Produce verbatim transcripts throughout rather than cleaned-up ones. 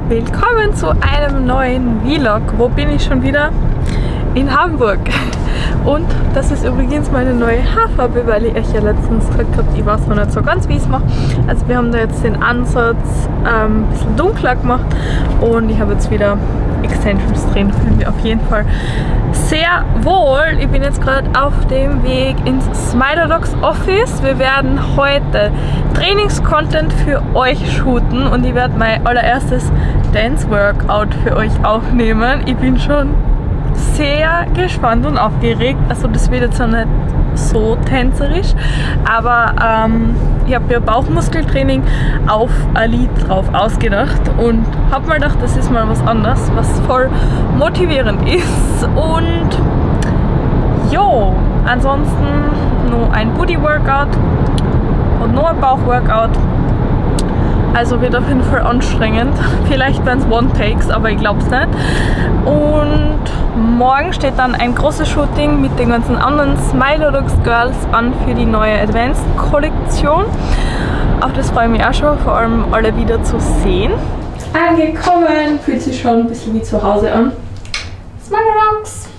Willkommen zu einem neuen Vlog. Wo bin ich schon wieder? In Hamburg. Und das ist übrigens meine neue Haarfarbe, weil ich euch ja letztens gesagt habe, ich weiß noch nicht so ganz, wie ich es mache. Also wir haben da jetzt den Ansatz ähm, ein bisschen dunkler gemacht und ich habe jetzt wieder Extensions drin. Fühlen wir auf jeden Fall sehr wohl. Ich bin jetzt gerade auf dem Weg ins Smilerdocs Office. Wir werden heute Trainings-Content für euch shooten und ich werde mein allererstes Dance-Workout für euch aufnehmen. Ich bin schon sehr gespannt und aufgeregt. Also das wird jetzt noch nicht so tänzerisch, aber ähm, ich habe ja Bauchmuskeltraining auf ein Lied drauf ausgedacht und habe mal gedacht, das ist mal was anderes, was voll motivierend ist. Und jo, ansonsten nur ein Booty-Workout und nur ein Bauch-Workout. Also wird auf jeden Fall anstrengend. Vielleicht werden es One-Takes, aber ich glaube es nicht. Und morgen steht dann ein großes Shooting mit den ganzen anderen Smilerdocs Girls an für die neue Advanced-Kollektion. Auf das freue ich mich auch schon, vor allem alle wieder zu sehen. Angekommen, fühlt sich schon ein bisschen wie zu Hause an. Smilerdocs!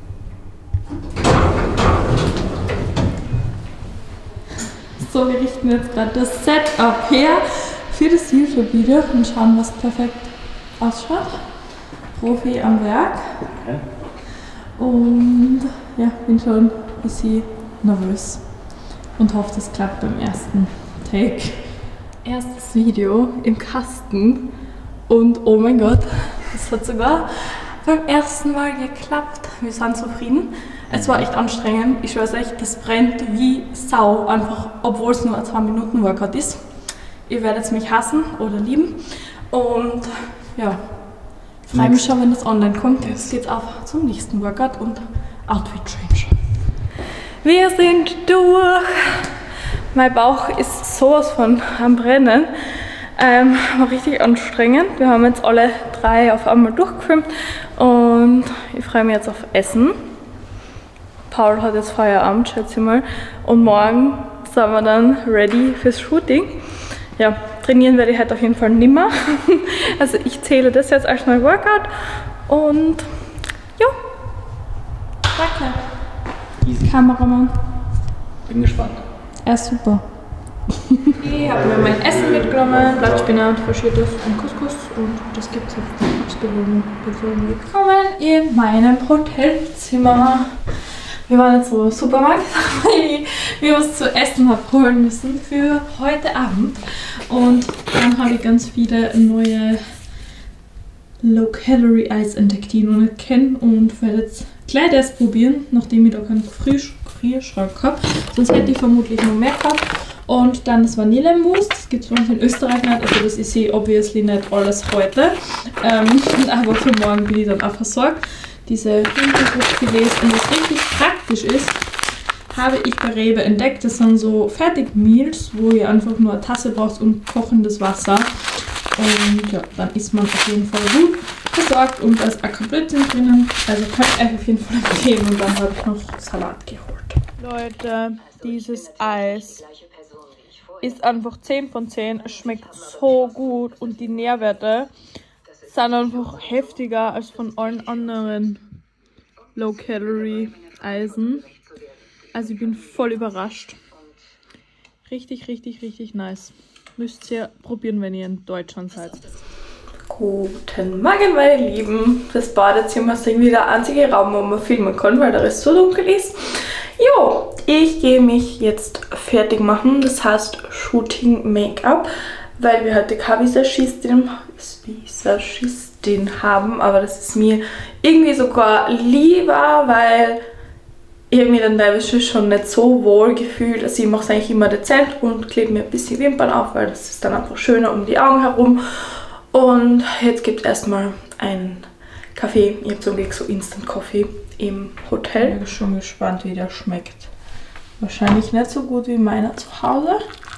So, wir richten jetzt gerade das Setup her für das YouTube-Video und schauen, was perfekt ausschaut. Profi am Werk. Okay. Und ja, bin schon ein bisschen nervös und hoffe, das klappt beim ersten Take. Erstes Video im Kasten und oh mein Gott, das hat sogar beim ersten Mal geklappt. Wir sind zufrieden. Es war echt anstrengend. Ich schwöre euch, das brennt wie Sau, einfach obwohl es nur ein zwei Minuten Workout ist. Ihr werdet mich hassen oder lieben. Und ja, ich freue mich schon, wenn das online kommt. Jetzt geht's auf zum nächsten Workout und Outfit Change. Wir sind durch. Mein Bauch ist sowas von am Brennen. Ähm, war richtig anstrengend. Wir haben jetzt alle drei auf einmal durchgefilmt und ich freue mich jetzt auf Essen. Paul hat jetzt Feierabend, schätze ich mal. Und morgen sind wir dann ready fürs Shooting. Ja, trainieren werde ich heute auf jeden Fall nimmer. Also ich zähle das jetzt als mein Workout und ja, danke. Easy. Kameramann. Bin gespannt. Er ist super. Ich habe mir mein Essen mitgenommen, Blattspinat, Faschiertes und Couscous und das gibt es jetzt als Belohnung. Willkommen in meinem Hotelzimmer. Wir waren jetzt so im Supermarkt, weil wir was zu essen habe holen müssen für heute Abend. Und dann habe ich ganz viele neue Low-Calorie-Eis entdeckt, die ich noch nicht kenne und werde jetzt gleich das probieren, nachdem ich da keinen Gefrierschrank habe. Sonst hätte ich vermutlich noch mehr gehabt. Und dann das Vanillemousse, das gibt es bei uns in Österreich nicht, also das ist eh obviously nicht alles heute. Ähm, aber für morgen bin ich dann auch versorgt. Diese Rinderbrustfilets, und was richtig praktisch ist, habe ich bei Rewe entdeckt. Das sind so Fertig-Meals, wo ihr einfach nur eine Tasse braucht und kochendes Wasser. Und ja, dann ist man auf jeden Fall gut versorgt und da ist auch kein Blödsinn drinnen. Also könnt ihr euch auf jeden Fall empfehlen und dann habe ich noch Salat geholt. Leute, dieses Eis ist einfach zehn von zehn. Es schmeckt so gut und die Nährwerte sind einfach heftiger als von allen anderen Low-Calorie-Eisen. Also ich bin voll überrascht. Richtig, richtig, richtig nice. Müsst ihr probieren, wenn ihr in Deutschland seid. Guten Morgen, meine Lieben. Das Badezimmer ist irgendwie der einzige Raum, wo man filmen kann, weil der Rest so dunkel ist. Jo, ich gehe mich jetzt fertig machen. Das heißt Shooting Make-up, weil wir heute keine Visagistin, Visagistin haben, aber das ist mir irgendwie sogar lieber, weil ich habe mich dann teilweise schon nicht so wohl gefühlt. Also ich mache es eigentlich immer dezent und klebe mir ein bisschen Wimpern auf, weil das ist dann einfach schöner um die Augen herum. Und jetzt gibt es erstmal einen Kaffee. Ich habe zum Glück so Instant Coffee im Hotel. Ich bin schon gespannt, wie der schmeckt. Wahrscheinlich nicht so gut wie meiner zu Hause.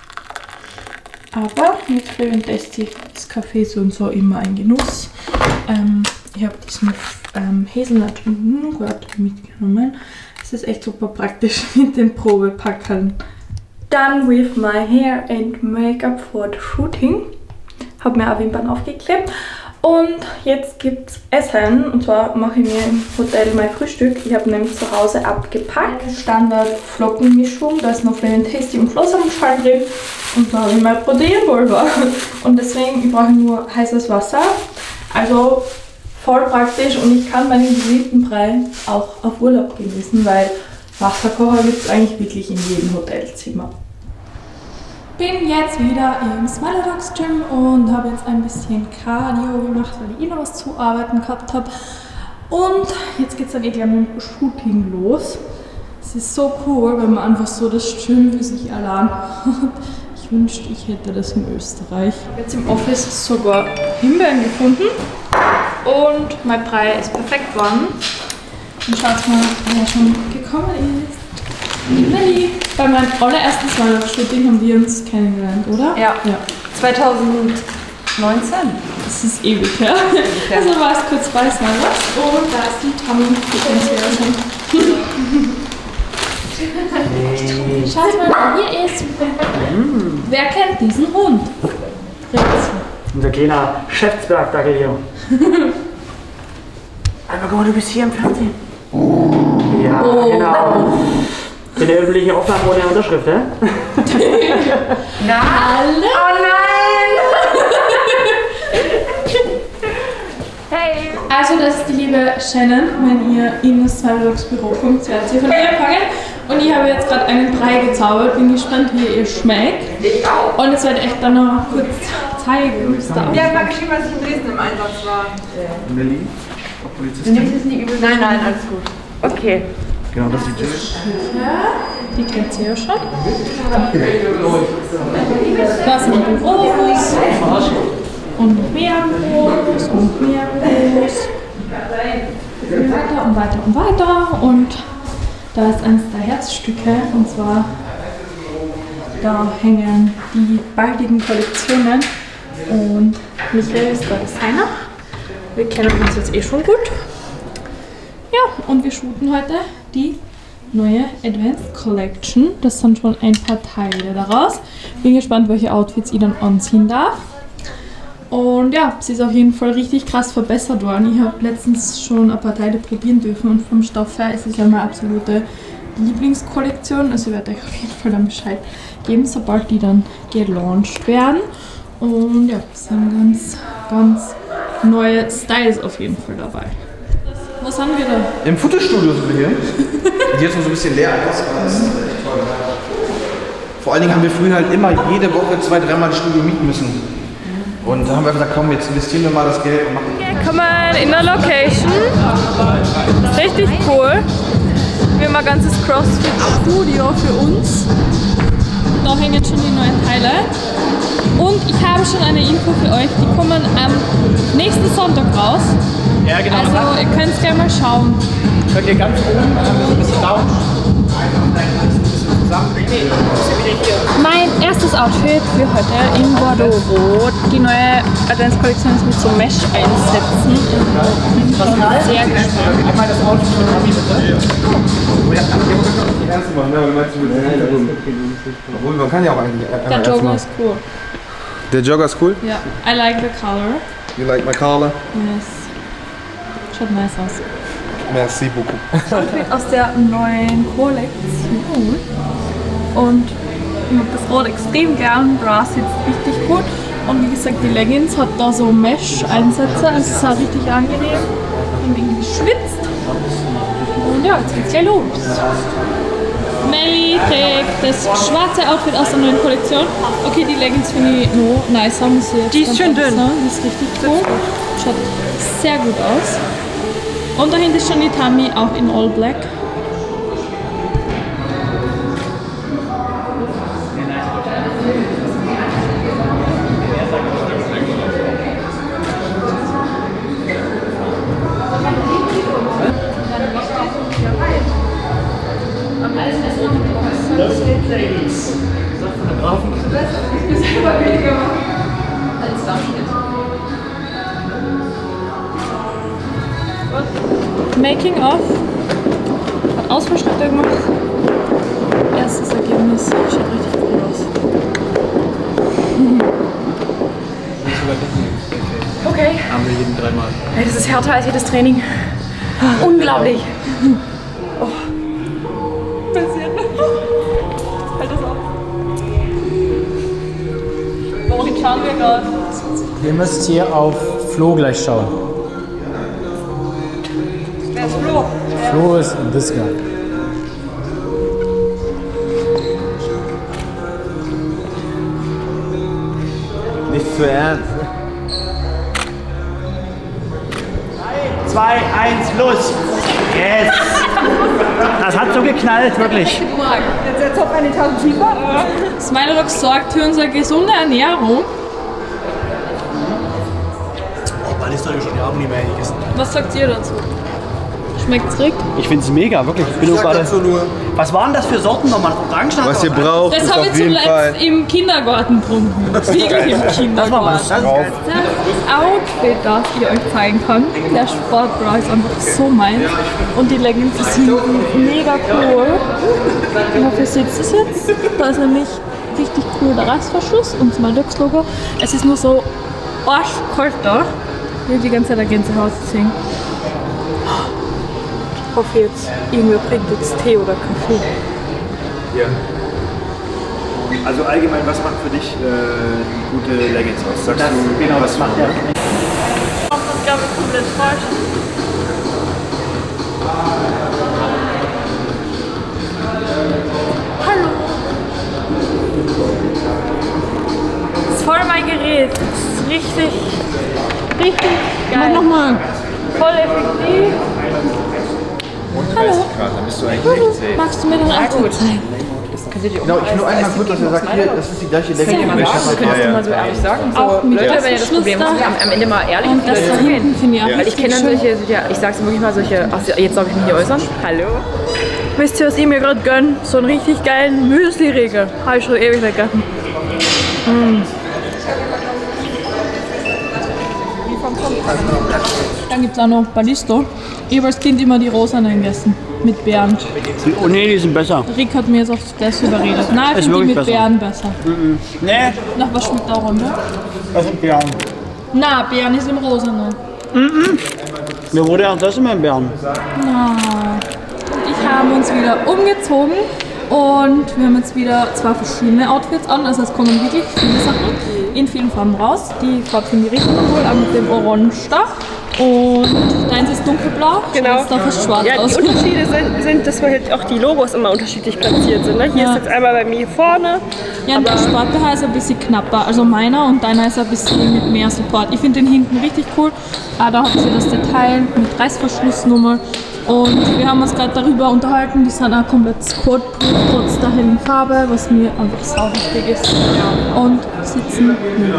Aber mit Freundesti ist Kaffee so und so immer ein Genuss. Ähm, ich habe diesen ähm, Hazelnut und Nougat mitgenommen. Es ist echt super praktisch mit den Probepackern. Done with my hair and makeup for the shooting. Habe mir auch Wimpern aufgeklebt Und jetzt gibt's Essen. Und zwar mache ich mir im Hotel mein Frühstück. Ich habe nämlich zu Hause abgepackt. Standard Flockenmischung. Da ist noch Plain Tasty und Flossenschalen drin. Und da habe ich mein Proteinpulver. Und deswegen, ich brauche nur heißes Wasser. Also voll praktisch. Und ich kann meinen geliebten Brei auch auf Urlaub genießen, weil Wasserkocher gibt es eigentlich wirklich in jedem Hotelzimmer. Bin jetzt wieder im Smiler Dogs Gym und habe jetzt ein bisschen Cardio gemacht, weil ich eh noch was zu arbeiten gehabt habe. Und jetzt geht es dann eh gleich mit dem Shooting los. Es ist so cool, wenn man einfach so das Gym für sich allein hat. Ich wünschte, ich hätte das in Österreich. Ich habe jetzt im Office sogar Himbeeren gefunden und mein Brei ist perfekt geworden. Und schaut mal, wer schon gekommen ist. Melli. Bei meinem allerersten Smiler-Shooting haben wir uns kennengelernt, oder? Ja. ja. zweitausendneunzehn. Das ist ewig her. Ja. Also war es kurz bei Smiler. Und da ist die Tammy. Die kennt sie ja schon. Schaut mal, hier ist. Mm. Wer kennt diesen Hund? Unser kleiner Geschäftsberg hier. Aber guck mal, du bist hier im Fernsehen. Ja, oh. Genau. In der öffentlichen Aufnahme ohne Unterschrift, hä? Na? Hallo? Oh nein! Hey! Also das ist die liebe Shannon. Wenn ihr in das Smiler Dogs Büro kommt, werdet ihr von ihr empfangen. Und ich habe jetzt gerade einen Brei gezaubert. Bin gespannt, wie ihr schmeckt. Ich auch. Und jetzt werde ich euch dann noch kurz zeigen, wie es da aussieht. Ja, mal geschrieben, als ich in Dresden im Einsatz war. Melli? Polizistin? Du nimmst es nicht übel. Nein, nein, alles gut. Okay. Genau, das ist die Jill. Die kennt sie ja schon. Das sind Büros. Und mehr Büros und mehr Büros. Weiter und weiter und weiter. Und da ist eines der Herzstücke. Und zwar, da hängen die baldigen Kollektionen. Und Michael ist der Designer. Wir kennen uns jetzt eh schon gut. Ja, und wir shooten heute die neue Advanced Collection. Das sind schon ein paar Teile daraus. Bin gespannt, welche Outfits ich dann anziehen darf. Und ja, sie ist auf jeden Fall richtig krass verbessert worden. Ich habe letztens schon ein paar Teile probieren dürfen und vom Stoff her ist es ja meine absolute Lieblingskollektion. Also ich werde euch auf jeden Fall dann Bescheid geben, sobald die dann gelauncht werden. Und ja, es sind ganz, ganz neue Styles auf jeden Fall dabei. Was haben wir da? Im Fotostudio sind wir hier. Die jetzt noch so ein bisschen leer aus. Vor allen Dingen haben wir früher halt immer jede Woche zwei, dreimal das Studio mieten müssen. Und da haben wir gesagt, komm, jetzt investieren wir mal das Geld und machen. Willkommen in der Location. Richtig cool. Wir haben ein ganzes CrossFit-Studio für uns. Da hängen schon die neuen Teile. Und ich habe schon eine Info für euch, die kommen am nächsten Sonntag raus. Ja, genau. Also ihr könnt es gerne mal schauen. Könnt ihr ganz oben so ein bisschen down. Mein erstes Outfit für heute in Bordeaux Rot. Die neue Adventskollektion ist mit so Mesh-Einsätzen. Ich bin schon sehr gespannt. Einmal das Outfit von Mami bitte. Obwohl, man kann ja auch eigentlich. Der Jogger ist cool. Der Jogger ist cool? Ja, I like the color. You like my color? Yes. Schaut nice aus. Merci beaucoup. Outfit aus der neuen Kollektion. Und ich habe das Rot extrem gern. Bra sitzt richtig gut. Und wie gesagt, die Leggings hat da so Mesh-Einsätze. Also es ist auch richtig angenehm. Und irgendwie schwitzt. Und ja, jetzt geht's gleich los. Melli trägt das schwarze Outfit aus der neuen Kollektion. Okay, die Leggings finde ich noch nicer, muss ich jetzt Die ist schön dünn. Sagen. Die ist richtig cool. Schaut sehr gut aus. Und dahinter ist schon die Tammy, auch in All Black. Making of. Hat Ausfallschritte gemacht. Erstes Ergebnis. Schaut richtig cool aus. Okay. Haben wir jeden dreimal. Hey, das ist härter als jedes Training. Unglaublich. Oh. Halt das auf. Warum schauen wir gerade? Ihr müsst hier auf Flo gleich schauen. Wer ist Flo? Flo ist this guy. Nicht zu ernst. zwei, eins, los! Yes! Das hat so geknallt, wirklich. Jetzt jetzt auf eine Etage tiefer. Smilerock sorgt für unsere gesunde Ernährung. Oh, man ist doch schon Jahre nicht mehr gegessen. Was sagt ihr dazu? Schmeckt's richtig? Ich finde es mega, wirklich. Ich bin nur gerade. nur, Was waren das für Sorten nochmal? Orangenschnaps? was ihr braucht, Das ist habe auf ich jeden Fall. zuletzt im Kindergarten getrunken. Wirklich im Kindergarten. Das Das Outfit, das ich euch zeigen kann, der Sportbra ist einfach so meins. Und die Leggings sind mega cool. Ich hoffe, ihr seht es jetzt. Da ist nämlich richtig cool der Reißverschluss und mein Lux-Logo. Es ist nur so arschkalt da. Ich habe die ganze Zeit ein Gänsehaut gesehen. Ich hoffe jetzt, irgendwer bringt jetzt Tee oder Kaffee. Ja. Also allgemein, was macht für dich äh, gute Leggings aus? Sagst Das, du, genau, was das macht ja. er. Ich mache das, glaube ich, komplett falsch. Hallo. Das ist voll mein Gerät. Das ist richtig, richtig geil. Mach nochmal. Voll effektiv. Hallo. Dann bist du eigentlich echt safe. Magst du mir den Anzug zeigen? Genau, ich nur einmal kurz, dass er sagt, hier, das ist die gleiche Länge. Ja, die ich wir habe. können das ja. mal so ehrlich sagen. So, Auch mit Leute, wenn ihr das Problem habt, Reißverschluss am, am Ende mal ehrlich Und das da hinten finde ich auch Weil ich richtig kenne schön. solche, solche, ich sag's wirklich mal, solche, ach, jetzt darf ich mich hier äußern. Hallo. Wisst ihr, was ich mir gerade gönne? So einen richtig geilen Müsli-Riegel. Habe ich schon ewig nicht gegessen. Mm. Dann gibt es auch noch Ballisto. Ich habe als Kind immer die Rosanen gegessen. Mit Beeren. Oh nee, die sind besser. Rick hat mir jetzt auf das überredet. Nein, ich Ist finde die wirklich mit besser. Beeren besser. Nee, Nach was schmeckt auch runter? das sind Beeren. Na, Beeren ist im Rosanen. Mir wurde auch das immer in Beeren. Na. Und ich habe uns wieder umgezogen und wir haben jetzt wieder zwei verschiedene Outfits an. Also es kommen wirklich viele Sachen in vielen Farben raus. Die Farbe finde ich richtig cool, auch mit dem Orange da. Und deins ist dunkelblau, Genau. schaut da fast schwarz Ja, aus. die Unterschiede sind, sind, dass wir halt auch die Logos immer unterschiedlich platziert sind. Ne? Hier Ja. ist jetzt einmal bei mir vorne. Ja, und der Sport-B H ist ein bisschen knapper. Also meiner und deiner ist ein bisschen mit mehr Support. Ich finde den hinten richtig cool. Ah, da habt ihr das Detail mit Reißverschlussnummer. Und wir haben uns gerade darüber unterhalten, die sind auch komplett squat-proof, trotz der hellen Farbe, was mir einfach sau wichtig ist. Und sitzen.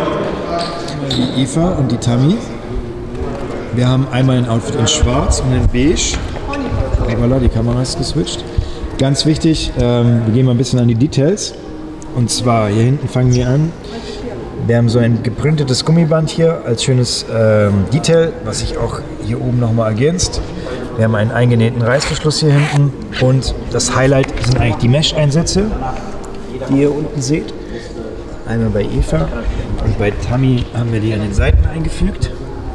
Die Eva und die Tammy. Wir haben einmal ein Outfit in schwarz und in beige. Voilà, die Kamera ist geswitcht. Ganz wichtig, ähm, wir gehen mal ein bisschen an die Details. Und zwar, hier hinten fangen wir an. Wir haben so ein geprintetes Gummiband hier als schönes ähm, Detail, was sich auch hier oben nochmal ergänzt. Wir haben einen eingenähten Reißverschluss hier hinten. Und das Highlight sind eigentlich die Mesh-Einsätze, die ihr unten seht. Einmal bei Eva und bei Tammy haben wir die an den Seiten eingefügt.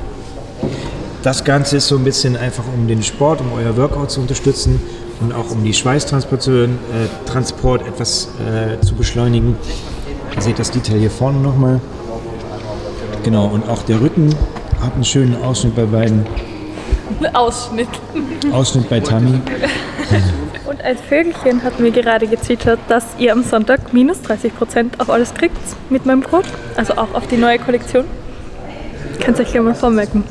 Das Ganze ist so ein bisschen einfach, um den Sport, um euer Workout zu unterstützen und auch um die Schweißtransport äh, Transport etwas äh, zu beschleunigen. Ihr seht das Detail hier vorne nochmal. Genau, und auch der Rücken hat einen schönen Ausschnitt bei beiden. Ausschnitt. Ausschnitt bei Tammy. Und ein Vögelchen hat mir gerade getwittert, dass ihr am Sonntag minus dreißig Prozent auf alles kriegt mit meinem Code. Also auch auf die neue Kollektion. Könnt ihr euch gleich mal vormerken.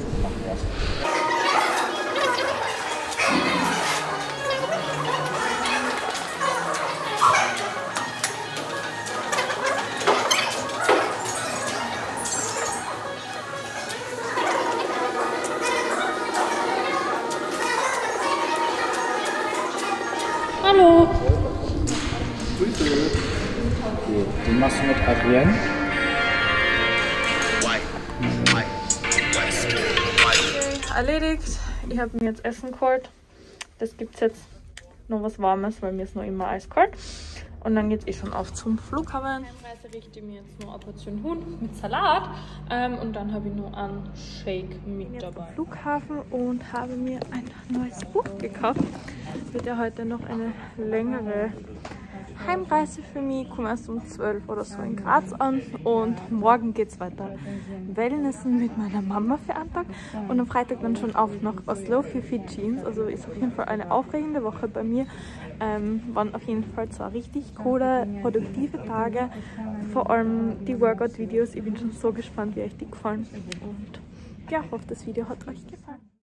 Hallo. Den machst du mit Adrienne. Erledigt. Ich habe mir jetzt Essen geholt. Das gibt es jetzt noch was Warmes, weil mir ist noch immer eiskalt. Und dann geht es eh schon auf zum Flughafen. Heimreise richte ich mir jetzt nur eine Portion Huhn mit Salat. Ähm, und dann habe ich nur einen Shake mit dabei. Am Flughafen und habe mir ein neues Buch gekauft. Wird ja heute noch eine längere Heimreise für mich. Ich komme erst um zwölf oder so in Graz an. Und morgen geht es weiter Wellnessen mit meiner Mama für einen Tag. Und am Freitag dann schon auf nach Oslo für Fidschiens. Also ist auf jeden Fall eine aufregende Woche bei mir. Ähm, waren auf jeden Fall zwei richtig coole, produktive Tage. Vor allem die Workout-Videos. Ich bin schon so gespannt, wie euch die gefallen. Und ja, ich hoffe, das Video hat euch gefallen.